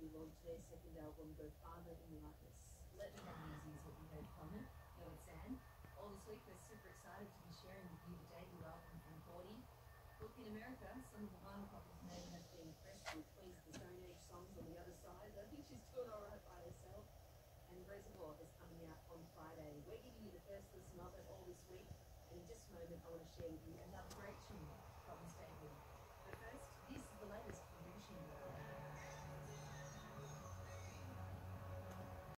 recently launched their second album, Go Farther in Lightness. Let Me Have Easy is what we heard from it. Go with Sam. All this week, we're super excited to be sharing with you the debut album from Cordy. Look, in America, some of the vinyl copies may have been pressed with Queens of the Stone Age songs on the other side. I think she's doing all right by herself. And Reservoir is coming out on Friday. We're giving you the first listen of it all this week. And in just a moment, I want to share with you another great tune from this debut.